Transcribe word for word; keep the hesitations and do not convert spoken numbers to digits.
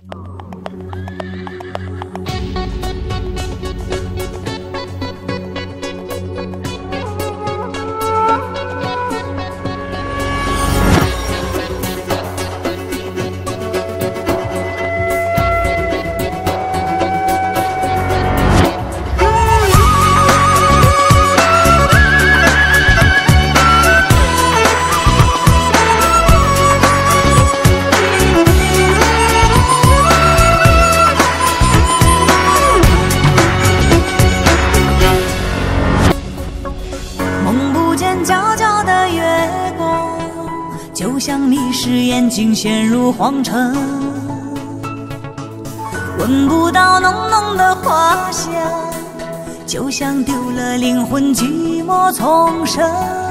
就像迷失眼睛陷入黄尘，闻不到浓浓的花香，就像丢了灵魂寂寞丛生。